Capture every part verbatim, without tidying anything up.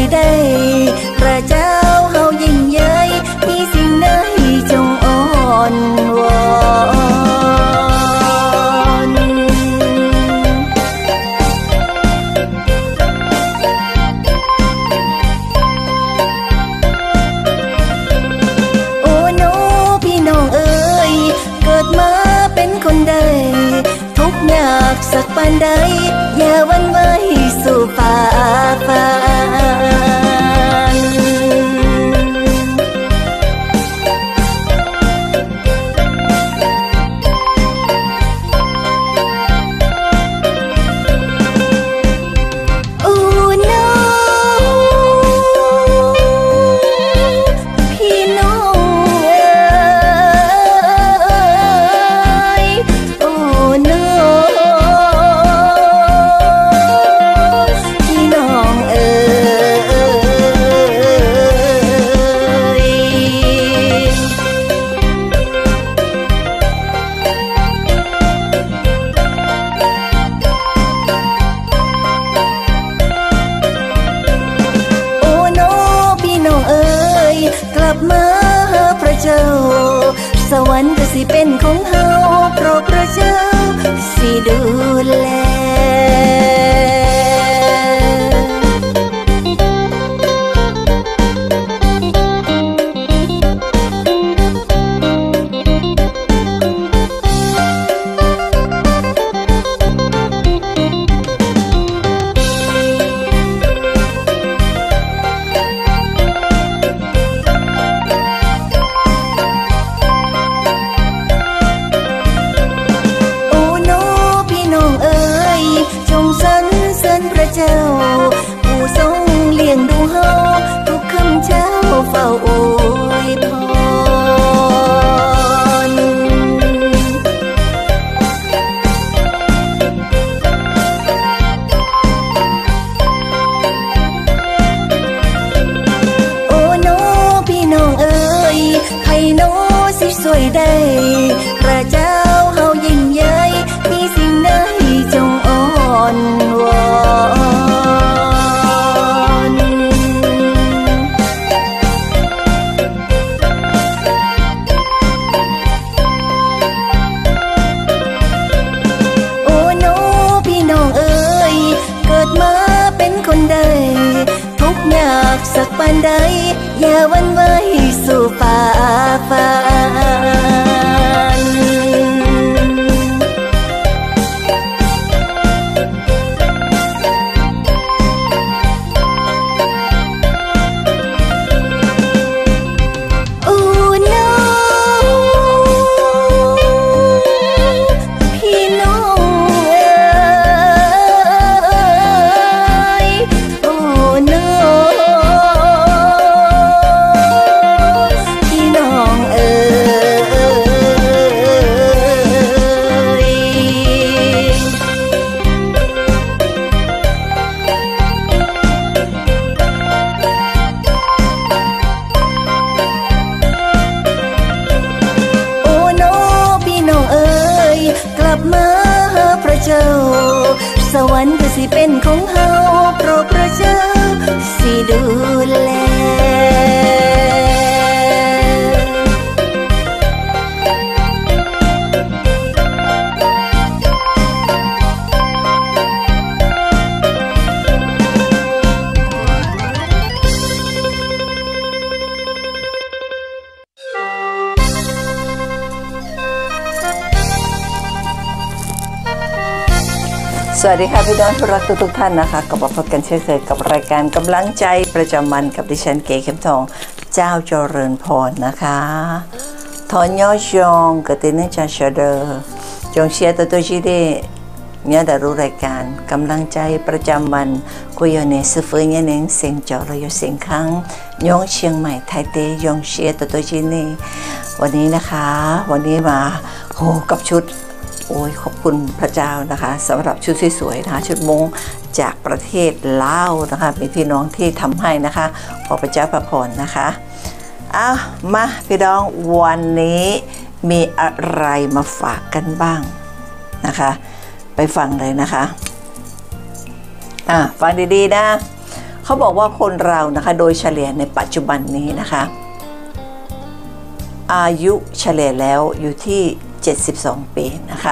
ได้พระเจ้าเฮายิ่งใหญ่มีสิ่งใดจงอ่อนวอนโอ้โนพี่น้องเอ๋ยเกิดมาเป็นคนใดทุกข์ยากสักปานใดอย่าหวั่นไหวสู่ฟ้าฝันโอ้โนพี่น้องเอ๋ยโอ้โนพี่น้องเอ๋ยโอ้โนพี่น้องเอ๋ยกลับมาหาพระเจ้าสวรรค์ก็สิเป็นของเฮาเพราะพระเจ้าสิดูแลโอ้โนพี่น้องเอ๋ยจงสรรเสริญพระเจ้าผู้ทรงเลี้ยงดูเฮาทุกค่ำเช้าเฝ้าอวยพรโอ้โนพี่น้องเอ๋ยใครโนสิสวยได้พระเจ้าเฮายิ่งใหญ่มีสิ่งใดจงอ่อนวอนโอ้โนพี่น้องเอ๋ยเกิดมาเป็นคนใดทุกข์ยากสักปานใดอย่าหวั่นไหวสู่ฟ้าฝันโอ้โนพี่น้องเอ๋ยโอ้โนพี่น้องเอ๋ยโอ้โนพี่น้องเอ๋ยกลับมาหาพระเจ้าสวรรค์ก็สิเป็นของเฮาเพราะพระเจ้าสิดูแลสวัสดีค่ะพี่น้องที่รักทุกๆท่านนะคะกลับมาพบกันเช่นเคยกับรายการกำลังใจประจำวันกับดิฉันเก๋เข็มทองเจ้าเจริญพรนะคะทอนย่อชงกติเนจาชเดอจงเชียร์ตัวตัวชีเดเนี่ยได้รู้รายการกำลังใจประจำวันกุยเนสฟื้นเนี่ยเน้นเสียงจอระยเสียงครั้งยองเชียงใหม่ไทยเตยองเชียร์ตัวตัวชีนี่วันนี้นะคะวันนี้มาโหกับชุดโอ้ยขอบคุณพระเจ้านะคะสำหรับชุดสวยๆนะคะชุดมงจากประเทศลาวนะคะมีพี่น้องที่ทำให้นะคะขอพระเจ้าประพรนะคะอ้าวมาพี่น้องวันนี้มีอะไรมาฝากกันบ้างนะคะไปฟังเลยนะคะอ่ะฟังดีๆนะเขาบอกว่าคนเรานะคะโดยเฉลี่ยในปัจจุบันนี้นะคะอายุเฉลี่ยแล้วอยู่ที่เจ็ดสิบสองปีนะคะ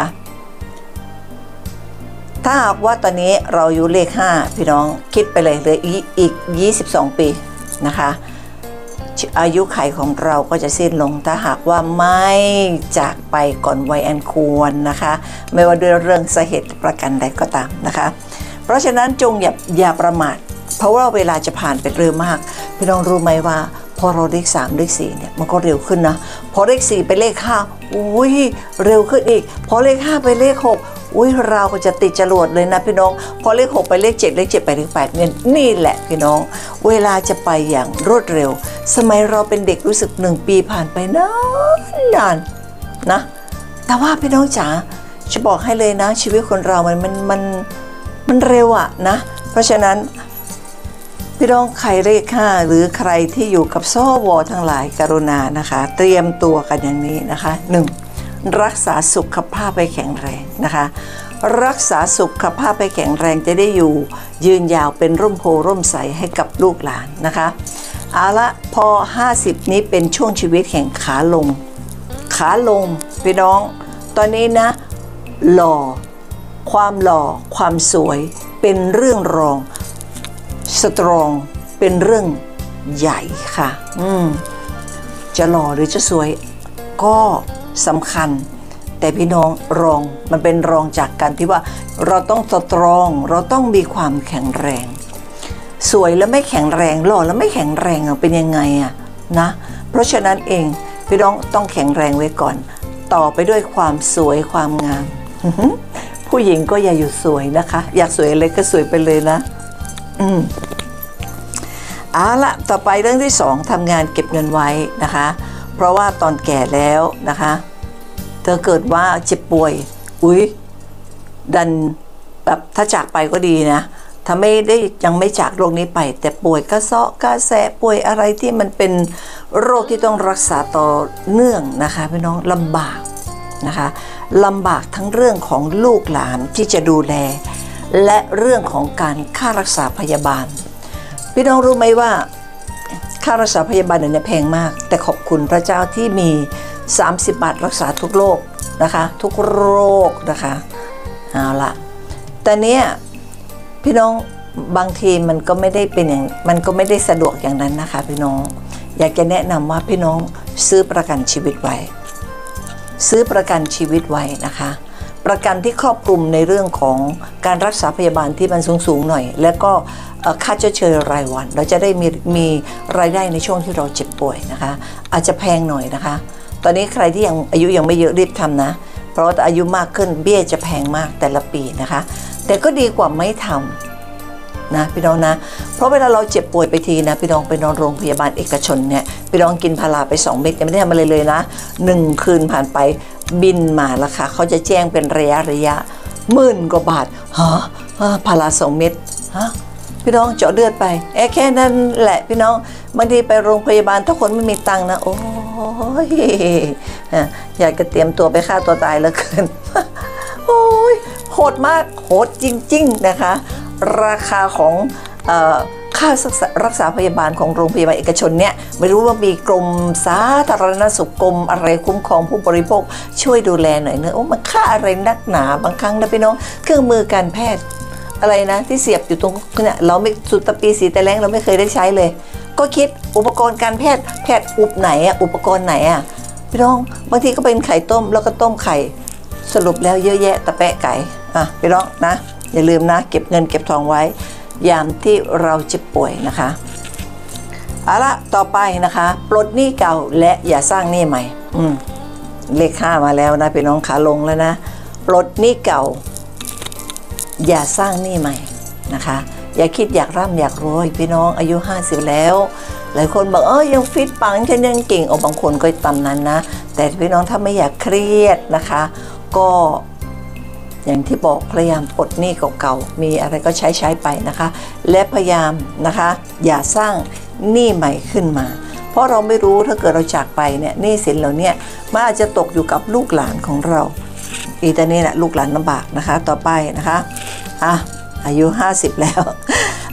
ถ้าหากว่าตอนนี้เราอายุเลขห้าพี่น้องคิดไปเลยเหลืออีกยี่สิบสองปีนะคะอายุขัยของเราก็จะสิ้นลงถ้าหากว่าไม่จากไปก่อนวัยอันควรนะคะไม่ว่าด้วยเรื่องสาเหตุประกันใดก็ตามนะคะเพราะฉะนั้นจงอย่าอย่าประมาทเพราะว่าเวลาจะผ่านไปเร็วมากพี่น้องรู้ไหมว่าพอเราเลขสามเลขสี่เนี่ยมันก็เร็วขึ้นนะพอเลขสี่ไปเลขห้าอุ้ยเร็วขึ้นอีกพอเลขห้าไปเลขหกอุ้ยเราก็จะติดจรวดเลยนะพี่น้องพอเลขหกไปเลขเจ็ดเลขเจ็ดไปเลขแปดเนี่ยนี่แหละพี่น้องเวลาจะไปอย่างรวดเร็วสมัยเราเป็นเด็กรู้สึกหนึ่งปีผ่านไปนานนานนะแต่ว่าพี่น้องจ๋าจะบอกให้เลยนะชีวิตคนเรามันมันมันมันเร็วอะนะเพราะฉะนั้นพี่น้องใครเลขห้าหรือใครที่อยู่กับสวทั้งหลายกรุณานะคะเตรียมตัวกันอย่างนี้นะคะหนึ่งรักษาสุขภาพให้แข็งแรงนะคะรักษาสุขภาพให้แข็งแรงจะได้อยู่ยืนยาวเป็นร่มโพร่มใสให้กับลูกหลานนะคะเอาละพอห้าสิบนี้เป็นช่วงชีวิตแห่งขาลงขาลงพี่น้องตอนนี้นะหล่อความหล่อความสวยเป็นเรื่องรองสตรองเป็นเรื่องใหญ่ค่ะอืมจะหล่อหรือจะสวยก็สำคัญแต่พี่น้องรองมันเป็นรองจากการที่ว่าเราต้องสตรองเราต้องมีความแข็งแรงสวยแล้วไม่แข็งแรงหล่อแล้วไม่แข็งแรงเป็นยังไงอะนะเพราะฉะนั้นเองพี่น้องต้องแข็งแรงไว้ก่อนต่อไปด้วยความสวยความงาม ผู้หญิงก็อย่าหยุดสวยนะคะอยากสวยอะไรก็สวยไปเลยนะอืมเอาละต่อไปเรื่องที่สองทำงานเก็บเงินไว้นะคะเพราะว่าตอนแก่แล้วนะคะเธอเกิดว่าเจ็บป่วยอุ๊ยดันแบบถ้าจากไปก็ดีนะถ้าไม่ได้ยังไม่จากโรคนี้ไปแต่ป่วยกระเซาะกระแสะป่วยอะไรที่มันเป็นโรคที่ต้องรักษาต่อเนื่องนะคะพี่น้องลำบากนะคะลำบากทั้งเรื่องของลูกหลานที่จะดูแลและเรื่องของการค่ารักษาพยาบาลพี่น้องรู้ไหมว่าค่ารักษาพยาบาลเนี่ยแพงมากแต่ขอบคุณพระเจ้าที่มีสามสิบบาทรักษาทุกโรคนะคะทุกโรคนะคะเอาละแต่เนี้ยพี่น้องบางทีมันก็ไม่ได้เป็นอย่างมันก็ไม่ได้สะดวกอย่างนั้นนะคะพี่น้องอยากจะแนะนำว่าพี่น้องซื้อประกันชีวิตไว้ซื้อประกันชีวิตไว้นะคะประกันที่ครอบคลุมในเรื่องของการรักษาพยาบาลที่มันสูงๆหน่อยแล้วก็ค่าชดเชยรายวันเราจะได้มีมีรายได้ในช่วงที่เราเจ็บป่วยนะคะอาจจะแพงหน่อยนะคะตอนนี้ใครที่ยังอายุยังไม่เยอะรีบทำนะเพราะว่าอายุมากขึ้นเบี้ยจะแพงมากแต่ละปีนะคะแต่ก็ดีกว่าไม่ทำนะพี่น้องนะเพราะเวลาเราเจ็บป่วยไปทีนะพี่น้องไปนอนโรงพยาบาลเอกชนเนี่ยพี่น้องกินพาราไปสองเม็ดยังไม่ได้ทำอะไรเลยนะหนึ่งคืนผ่านไปบินมาแล้วค่ะเขาจะแจ้งเป็นระยะระยะหมื่นกว่าบาทฮะพาราสองเม็ดฮะพี่น้องเจาะเลือดไปแค่แค่นั้นแหละพี่น้องบางทีไปโรงพยาบาลถ้าคนไม่มีตังค์นะโอ้ยอยากจะเตรียมตัวไปฆ่าตัวตายแล้วเกินโอ้ยโหดมากโหดจริงๆนะคะราคาของเอ่อค่ารักษาพยาบาลของโรงพยาบาลเอกชนเนี่ยไม่รู้ว่ามีกรมสาธารณสุขกรมอะไรคุ้มครองผู้บริโภคช่วยดูแลหน่อยเนอะโอ้มันค่าอะไรนักหนาบางครั้งนะพี่น้องเครื่องมือการแพทย์อะไรนะที่เสียบอยู่ตรงเนี่ยเราไม่สุดตะปีสีแต่แรงเราไม่เคยได้ใช้เลยก็คิดอุปกรณ์การแพทย์แพทย์อุปไหนอะอุปกรณ์ไหนอะพี่น้องบางทีก็เป็นไข่ต้มแล้วก็ต้มไข่สรุปแล้วเยอะแยะตะแปะไก่อ่ะพี่น้องนะอย่าลืมนะเก็บเงินเก็บทองไว้ยามที่เราเจ็บป่วยนะคะเอาละต่อไปนะคะปลดหนี้เก่าและอย่าสร้างหนี้ใหม่อืมเลขห้ามาแล้วนะพี่น้องขาลงแล้วนะปลดหนี้เก่าอย่าสร้างหนี้ใหม่นะคะอย่าคิดอยากร่ำอยากรวยพี่น้องอายุห้าสิบแล้วหลายคนบอกเออยังฟิตปังฉันยังเก่งเอาบางคนก็ตามนั้นนะแต่พี่น้องถ้าไม่อยากเครียดนะคะก็อย่างที่บอกพยายามปลดหนี้เก่าๆมีอะไรก็ใช้ใช้ไปนะคะและพยายามนะคะอย่าสร้างหนี้ใหม่ขึ้นมาเพราะเราไม่รู้ถ้าเกิดเราจากไปเนี่ยหนี้สินเหล่านี้มันอาจจะตกอยู่กับลูกหลานของเราอีตอนนี้แหละลูกหลานลำบากนะคะต่อไปนะคะอ่ะอายุห้าสิบแล้ว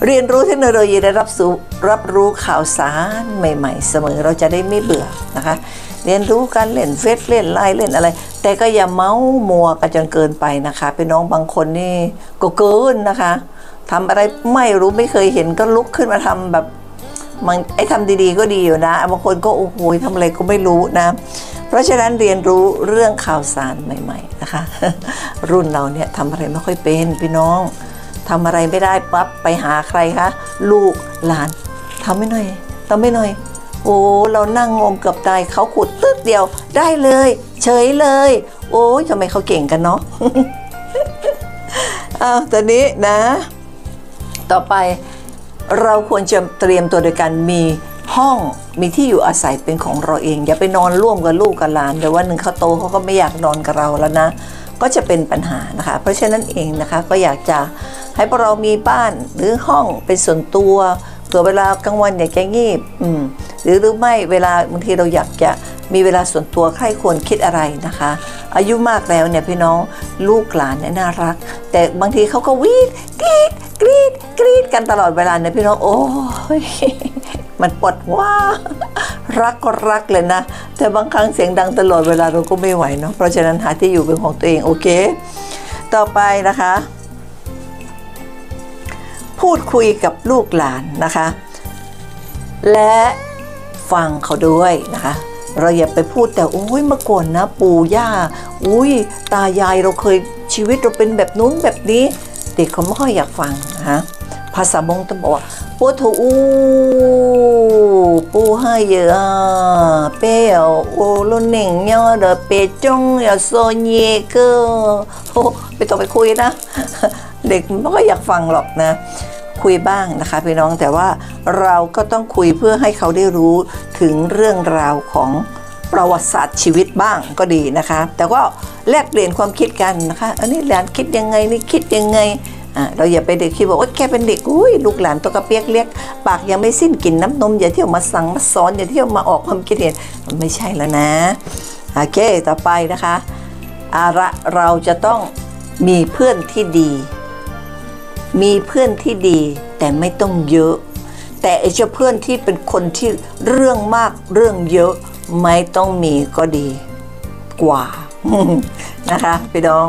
เรียนรู้เทคโนโลยีและรับสู่รับรู้ข่าวสารใหม่ๆเสมอเราจะได้ไม่เบื่อนะคะเรียนรู้การเล่นเฟซเล่นไลน์เล่นอะไรแต่ก็อย่าเมามัวกันจนเกินไปนะคะพี่น้องบางคนนี่ก็เกินนะคะทำอะไรไม่รู้ไม่เคยเห็นก็ลุกขึ้นมาทำแบบมันไอ้ทำดีๆก็ดีอยู่นะบางคนก็โอ้โหทำอะไรก็ไม่รู้นะเพราะฉะนั้นเรียนรู้เรื่องข่าวสารใหม่ๆนะคะรุ่นเราเนี่ยทำอะไรไม่ค่อยเป็นพี่น้องทำอะไรไม่ได้ปั๊บไปหาใครคะลูกหลานทำไม่หน่อยทำไม่หน่อยโอ้เรานั่งงมกับตายเขาขุดตึ๊ดเดียวได้เลยเฉยเลยโอ้ยทำไมเขาเก่งกันเนาะ อ้าวตอนนี้นะต่อไปเราควรจะเตรียมตัวโดยการมีห้องมีที่อยู่อาศัยเป็นของเราเองอย่าไปนอนร่วมกับลูกกับหลานเดี๋ยววันหนึ่งเขาโตเขาก็ไม่อยากนอนกับเราแล้วนะก็จะเป็นปัญหานะคะเพราะฉะนั้นเองนะคะก็อยากจะให้พวกเรามีบ้านหรือห้องเป็นส่วนตัวเผื่อเวลากลางวันอยากจะงีบอืมหรือหรือไม่เวลาบางทีเราอยากจะมีเวลาส่วนตัวใครควรคิดอะไรนะคะอายุมากแล้วเนี่ยพี่น้องลูกหลานเนี่ยน่ารักแต่บางทีเขาก็วีดกรีดกรีดกรีดกันตลอดเวลาเนี่ยพี่น้องโอ้ยมันปวดว่ารักก็รักเลยนะแต่บางครั้งเสียงดังตลอดเวลาเราก็ไม่ไหวเนาะเพราะฉะนั้นหาที่อยู่เป็นของตัวเองโอเคต่อไปนะคะพูดคุยกับลูกหลานนะคะและฟังเขาด้วยนะคะเราอย่าไปพูดแต่โอ้ยเมื่อก่อนนะปู่ย่าอุ้ยตายายเราเคยชีวิตเราเป็นแบบนู้นแบบนี้เด็กเขาไม่ค่อยอยากฟังนะคะภาษามงต้องบอกว่าปูถูอูปูให้เยอะเปย์โอลุนหนิงย่อเดอเปจงอย่าโซเยเกอโอ้ไม่ต้องไปคุยนะเด็กไม่ค่อยอยากฟังหรอกนะคุยบ้างนะคะพี่น้องแต่ว่าเราก็ต้องคุยเพื่อให้เขาได้รู้ถึงเรื่องราวของประวัติศาสตร์ชีวิตบ้างก็ดีนะคะแต่ก็แลกเปลี่ยนความคิดกันนะคะอันนี้หลานคิดยังไงนี่คิดยังไงอ่าเราอย่าไปเด็กคิดบอกว่าแค่เป็นเด็กอุ้ยลูกหลานตัวกระเปียกเล็กปากยังไม่สิ้นกลิ่นน้ำนมอย่าเที่ยวมาสั่งมาสอนอย่าเที่ยวมาออกความคิดเห็นไม่ใช่แล้วนะโอเคต่อไปนะคะอาระเราจะต้องมีเพื่อนที่ดีมีเพื่อนที่ดีแต่ไม่ต้องเยอะแต่ไอ้เจ้าเพื่อนที่เป็นคนที่เรื่องมากเรื่องเยอะไม่ต้องมีก็ดีกว่า นะคะพี่น้อง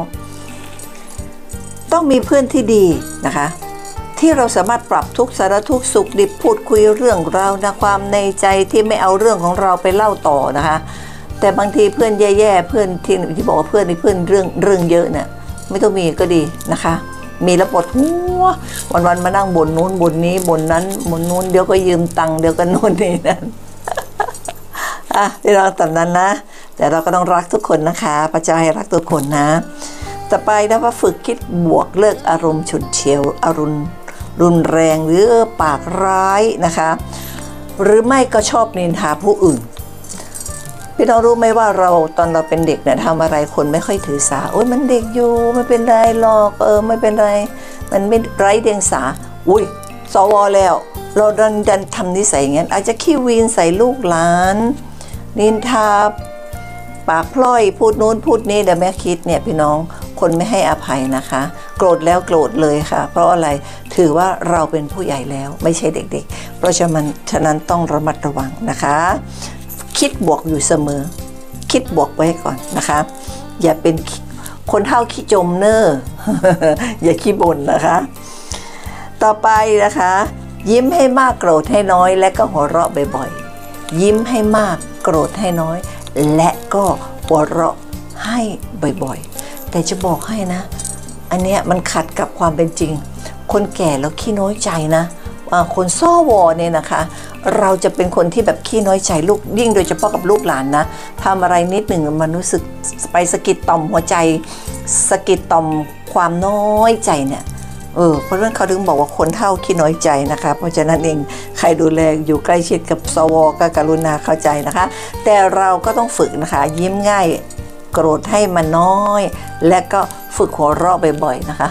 ต้องมีเพื่อนที่ดีนะคะที่เราสามารถปรับทุกสารทุกสุขดิบพูดคุยเรื่องราวนะความในใจที่ไม่เอาเรื่องของเราไปเล่าต่อนะคะแต่บางทีเพื่อนแย่ๆเพื่อนที่ที่บอกว่าเพื่อนในเพื่อนเรื่องเรื่องเยอะเนี่ยไม่ต้องมีก็ดีนะคะมีแล้วปวดหัววันๆมานั่งบ่นนู้นบ่นนี้บ่นนั้นบ่นนู้นเดี๋ยวก็ยืมตังค์เดี๋ยวก็โน่นนี่นั่นอ่ะที่เราตามนั้นนะแต่เราก็ต้องรักทุกคนนะคะพระเจ้าให้รักทุกคนนะต่อไปนะว่าฝึกคิดบวกเลิกอารมณ์ฉุนเฉียวอารมณ์รุนแรงหรือปากร้ายนะคะหรือไม่ก็ชอบนินทาผู้อื่นพี่น้องรู้ไหมว่าเราตอนเราเป็นเด็กเนี่ยทำอะไรคนไม่ค่อยถือสาโอ้ยมันเด็กอยู่ไม่เป็นไรหรอกเออไม่เป็นไรมันไม่ไร้เดียงสาอุ้ยสวแล้วเราดันดันทำนิสัยอย่างนั้นอาจจะขี้วีนใส่ลูกหลานนินทาปากพล่อยพูดนู้นพูดนี้เดี๋ยวแม่คิดเนี่ยพี่น้องคนไม่ให้อภัยนะคะโกรธแล้วโกรธเลยค่ะเพราะอะไรถือว่าเราเป็นผู้ใหญ่แล้วไม่ใช่เด็กๆเพราะฉะนั้นฉะนั้นต้องระมัดระวังนะคะคิดบวกอยู่เสมอคิดบวกไว้ก่อนนะคะอย่าเป็นคนเท่าขี้จมเนอ อย่าขี้บ่นนะคะต่อไปนะคะยิ้มให้มากโกรธให้น้อยและก็หัวเราะบ่อยๆยิ้มให้มากโกรธให้น้อยและก็หัวเราะให้บ่อยๆแต่จะบอกให้นะอันเนี้ยมันขัดกับความเป็นจริงคนแก่แล้วขี้น้อยใจนะคนซ้อวอเนี่ยนะคะเราจะเป็นคนที่แบบขี้น้อยใจลูกยิ่งโดยเฉพาะกับลูกหลานนะทำอะไรนิดหนึ่งมันรู้สึกไปสะกิดต่อมหัวใจสะกิดต่อมความน้อยใจเนี่ยเออเพราะฉะนั้นเขาถึงบอกว่าคนเฒ่าขี้น้อยใจนะคะเพราะฉะนั้นเองใครดูแลอยู่ใกล้ชิดกับสวก็กรุณาเข้าใจนะคะแต่เราก็ต้องฝึกนะคะยิ้มง่ายโกรธให้มันน้อยและก็ฝึกหัวเราะบ่อยๆนะคะ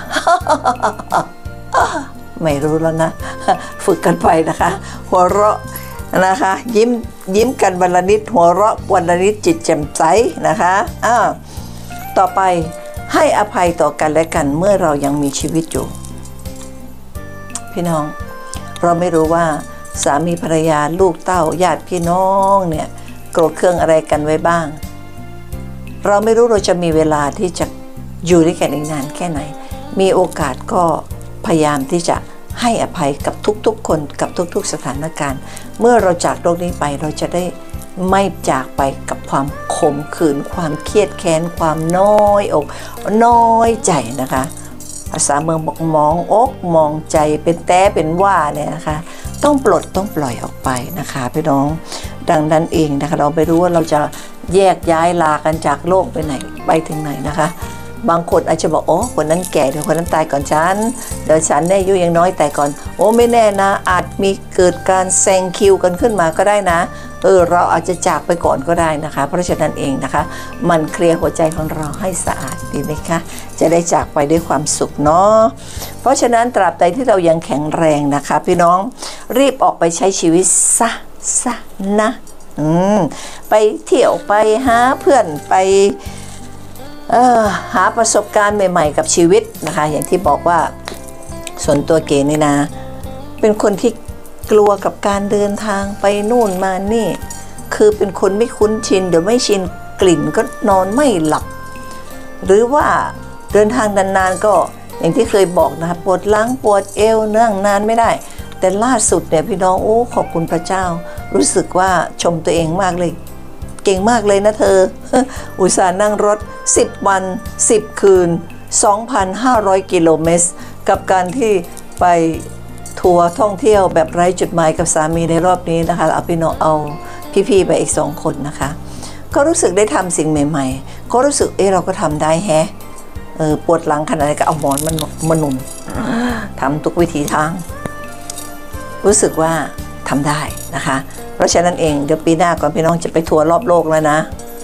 ไม่รู้แล้วนะฝึกกันไปนะคะหัวเราะนะคะยิ้มยิ้มกันวันละนิดหัวเราะวันละนิดจิตแจ่มใสนะคะอ่าต่อไปให้อภัยต่อกันและกันเมื่อเรายังมีชีวิตอยู่พี่น้องเราไม่รู้ว่าสามีภรรยาลูกเต้าญาติพี่น้องเนี่ยโกรธเคืองอะไรกันไว้บ้างเราไม่รู้เราจะมีเวลาที่จะอยู่ด้วยกันอีกนานแค่ไหนมีโอกาสก็พยายามที่จะให้อภัยกับทุกๆคนกับทุกๆสถานการณ์เมื่อเราจากโลกนี้ไปเราจะได้ไม่จากไปกับความขมขื่นความเครียดแค้นความน้อยอกน้อยใจนะคะภาษาเมืองบอกมองอกมองใจเป็นแต้เป็นว่าเนี่ยนะคะต้องปลดต้องปล่อยออกไปนะคะพี่น้องดังนั้นเองนะคะเราไม่รู้ว่าเราจะแยกย้ายลากันจากโลกไปไหนไปถึงไหนนะคะบางคนอาจจะบอกโอ้คนนั้นแก่เดี๋ยวคนนั้นตายก่อนฉันเดี๋ยวฉันเนี่ยอายุยังน้อยแต่ก่อนโอ้ไม่แน่นะอาจมีเกิดการแซงคิวกันขึ้นมาก็ได้นะเออเราอาจจะจากไปก่อนก็ได้นะคะเพราะฉะนั้นเองนะคะมันเคลียร์หัวใจของเราให้สะอาดดีไหมคะจะได้จากไปด้วยความสุขเนาะเพราะฉะนั้นตราบใดที่เรายังแข็งแรงนะคะพี่น้องรีบออกไปใช้ชีวิตซะซะนะอืมไปเที่ยวไปหาเพื่อนไปเออหาประสบการณ์ใหม่ๆกับชีวิตนะคะอย่างที่บอกว่าส่วนตัวเก๋นี่นะเป็นคนที่กลัวกับการเดินทางไปนู่นมานี่คือเป็นคนไม่คุ้นชินเดี๋ยวไม่ชินกลิ่นก็นอนไม่หลับหรือว่าเดินทางนานๆก็อย่างที่เคยบอกนะคะปวดหลังปวดเอวนั่งนานไม่ได้แต่ล่าสุดเนี่ยพี่น้องโอ้ขอบคุณพระเจ้ารู้สึกว่าชมตัวเองมากเลยเก่งมากเลยนะเธอ อุตส่าห์นั่งรถสิบวันสิบคืน สองพันห้าร้อย กิโลเมตรกับการที่ไปทัวร์ท่องเที่ยวแบบไร้จุดหมายกับสามีในรอบนี้นะคะเอาพี่น้องเอาพี่ๆไปอีกสองคนนะคะก็รู้สึกได้ทำสิ่งใหม่ๆก็รู้สึกเออเราก็ทำได้แฮะเออปวดหลังขนาดไหนก็เอาหมอนมันมาหนุนทำทุกวิธีทางรู้สึกว่าทำได้นะคะเพราะฉะนั้นเองเดี๋ยวปีหน้าก่อนพี่น้องจะไปทัวร์รอบโลกแล้วนะ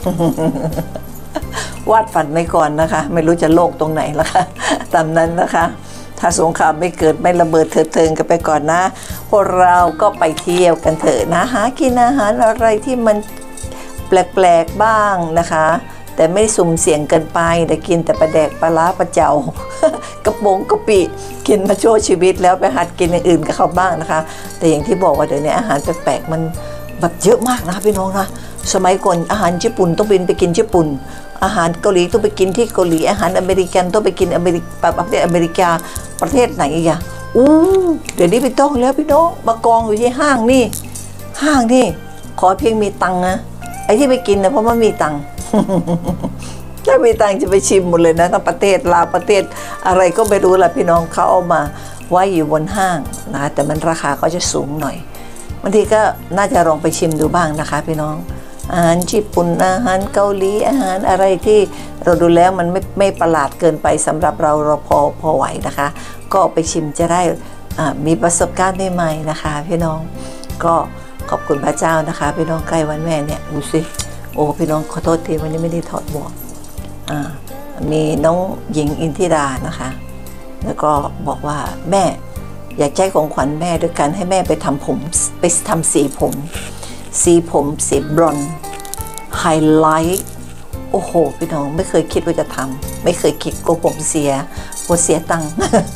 วาดฝันไว้ก่อนนะคะไม่รู้จะโลกตรงไหนละค่ะตามนั้นนะคะถ้าสงครามไม่เกิดไม่ระเบิดเถิดเทิงกันไปก่อนนะพวกเราก็ไปเที่ยวกันเถอะนะหากินอาหารอะไรที่มันแปลกๆบ้างนะคะแต่ไม่สุ่มเสี่ยงเกินไปแต่กินแต่ปลาแดกปลาล้าปลาเจ้ากระโปงกะปิกินมาโชว์ชีวิตแล้วไปหัดกินอย่างอื่นกับเขาบ้างนะคะแต่อย่างที่บอกว่าเดี๋ยวนี้อาหารแปลกๆมันแบบเยอะมากนะพี่น้องนะสมัยก่อนอาหารญี่ปุ่นต้องบินไปกินญี่ปุ่นอาหารเกาหลีต้องไปกินที่เกาหลีอาหารอเมริกันต้องไปกินอเมริกาประเทศอเมริกาประเทศไหนอีกอะอู้เดี๋ยวนี้ไม่ต้องแล้วพี่น้องมากองอยู่ที่ห้างนี่ห้างนี่ขอเพียงมีตังค์นะไอ้ที่ไปกินนะเพราะว่ามีตังค์ ถ้ามีตังค์จะไปชิมหมดเลยนะทั้งประเทศลาวประเทศอะไรก็ไม่รู้ละพี่น้องเขาเอามาไว้อยู่บนห้างนะแต่มันราคาก็จะสูงหน่อยบางทีก็น่าจะลองไปชิมดูบ้างนะคะพี่น้องอาหารญี่ปุ่นอาหารเกาหลีอาหารอะไรที่เราดูแล้วมันไม่ไม่ประหลาดเกินไปสำหรับเราเราพอพอไหวนะคะก็ไปชิมจะได้มีประสบการณ์ใหม่ๆนะคะพี่น้องก็ขอบคุณพระเจ้านะคะพี่น้องใกล้วันแม่เนี่ยดูสิโอ้พี่น้องขอโทษทีวันนี้ไม่ได้ถอดหมวกมีน้องหญิงอินทิรานะคะแล้วก็บอกว่าแม่อยากใช้ของขวัญแม่ด้วยกันให้แม่ไปทำผมไปทำสีผมสีผมสีบลอนด์ไฮไลท์โอ้โหพี่น้องไม่เคยคิดว่าจะทำไม่เคยคิดกลัวผมเสียกลัวเสียตังค์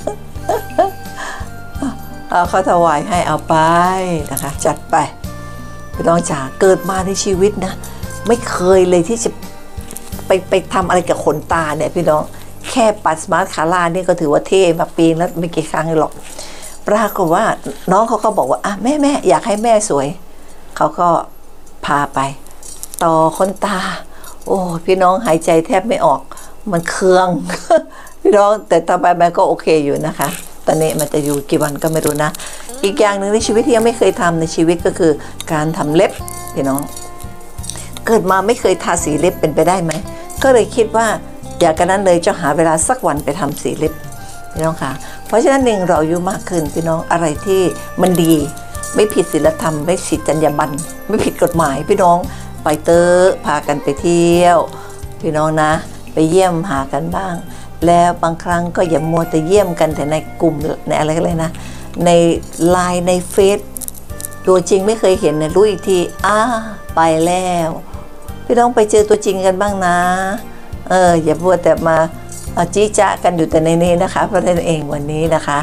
เอาเขาถวายให้เอาไปนะคะจัดไปพี่น้องจ๋าเกิดมาในชีวิตนะไม่เคยเลยที่จะไปไปทำอะไรกับขนตาเนี่ยพี่น้องแค่ปัดสมาร์ทคาร่านี่ก็ถือว่าเท่มาปีนแล้วไม่กี่ครั้งหรอกปรากฏว่าน้องเขาก็บอกว่าอ่ะแม่แม่อยากให้แม่สวยเขาก็พาไปต่อขนตาโอ้พี่น้องหายใจแทบไม่ออกมันเคือง พี่น้องแต่ต่อไปมันก็โอเคอยู่นะคะตอนนี้มันจะอยู่กี่วันก็ไม่รู้นะอีกอย่างหนึ่งในชีวิตที่ยังไม่เคยทำในชีวิตก็คือการทำเล็บพี่น้องเกิดมาไม่เคยทาสีเล็บเป็นไปได้ไหมก็เลยคิดว่าอยากกันนั้นเลยจะหาเวลาสักวันไปทำสีเล็บพี่น้องค่ะเพราะฉะนั้นเองเราอายุมากขึ้นพี่น้องอะไรที่มันดีไม่ผิดศีลธรรมไม่ผิดจรรยาบรรณไม่ผิดกฎหมายพี่น้องไปเตอพากันไปเที่ยวพี่น้องนะไปเยี่ยมหากันบ้างแล้วบางครั้งก็อย่ามัวแต่เยี่ยมกันแต่ในกลุ่มในอะไรกันเลยนะในไลน์ในเฟซตัวจริงไม่เคยเห็นนะรู้อีกทีอ้าไปแล้วพี่น้องไปเจอตัวจริงกันบ้างนะเอออย่ามัวแต่มาจี้จ๊ะกันอยู่แต่ในนี้นะคะเพราะนั่นเองวันนี้นะคะ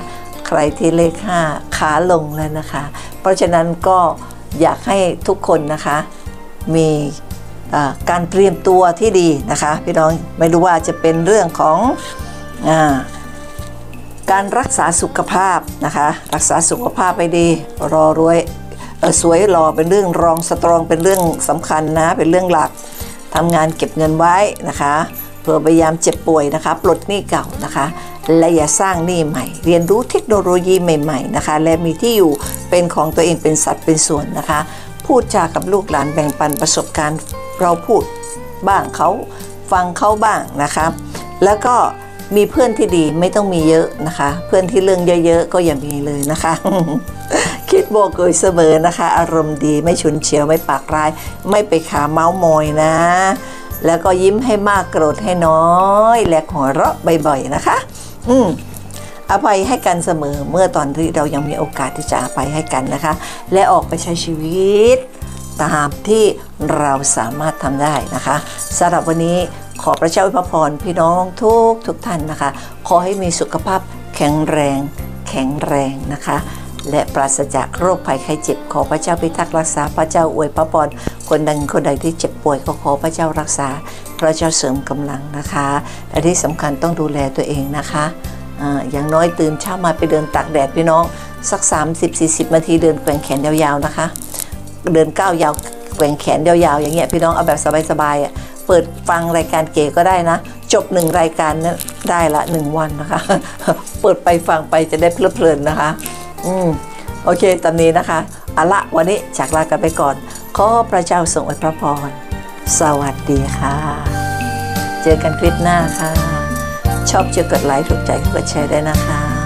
ใครที่เลขห้าขาลงแล้วนะคะเพราะฉะนั้นก็อยากให้ทุกคนนะคะมีการเตรียมตัวที่ดีนะคะพี่น้องไม่รู้ว่าจะเป็นเรื่องของอ่าการรักษาสุขภาพนะคะรักษาสุขภาพไปดีรอรวยสวยหล่อเป็นเรื่องรองสตรองเป็นเรื่องสำคัญนะเป็นเรื่องหลักทำงานเก็บเงินไว้นะคะเพื่อพยายามเจ็บป่วยนะคะปลดหนี้เก่านะคะและอย่าสร้างหนี้ใหม่เรียนรู้เทคโนโลยีใหม่ๆนะคะและมีที่อยู่เป็นของตัวเองเป็นสัตว์เป็นส่วนนะคะพูดจากับลูกหลานแบ่งปันประสบการณ์เราพูดบ้างเขาฟังเขาบ้างนะคะแล้วก็มีเพื่อนที่ดีไม่ต้องมีเยอะนะคะเพื่อนที่เรื่องเยอะๆก็อย่ามีเลยนะคะ คิดบวกเสมอนะคะอารมณ์ดีไม่ฉุนเฉียวไม่ปากร้ายไม่ไปขาเม้ามอยนะแล้วก็ยิ้มให้มากโกรธให้น้อยและหัวเราะบ่อยๆนะคะอืมอภัยให้กันเสมอเมื่อตอนที่เรายังมีโอกาสที่จะอภัยให้กันนะคะและออกไปใช้ชีวิตตามที่เราสามารถทำได้นะคะสำหรับวันนี้ขอพระเจ้าอวยพรพี่น้องทุกทุกท่านนะคะขอให้มีสุขภาพแข็งแรงแข็งแรงนะคะและปราศจากโรคภัยไข้เจ็บขอพระเจ้าพิทักษ์รักษาพระเจ้าอวยพรคนใดคนใดที่เจ็บป่วยก็ขอพระเจ้ารักษาพระเจ้าเสริมกำลังนะคะและที่สำคัญต้องดูแลตัวเองนะคะอย่างน้อยตื่นเช้ามาไปเดินตากแดดพี่น้องสัก สามสิบถึงสี่สิบ นาทีเดินแกว่งแขนยาวๆนะคะเดินก้าวยาวแกว่งแขนยาวๆอย่างเงี้ยพี่น้องเอาแบบสบายๆอ่ะเปิดฟังรายการเก๋ก็ได้นะจบหนึ่งรายการนั้นได้ละหนึ่งวันนะคะเปิดไปฟังไปจะได้เพลินๆนะคะอืมโอเคตามนี้นะคะเอาละวันนี้จากลากันไปก่อนขอพระเจ้าทรงอวยพระพรสวัสดีค่ะเจอกันคลิปหน้าค่ะชอบจะกดไลค์ถูกใจกดแชร์ได้นะคะ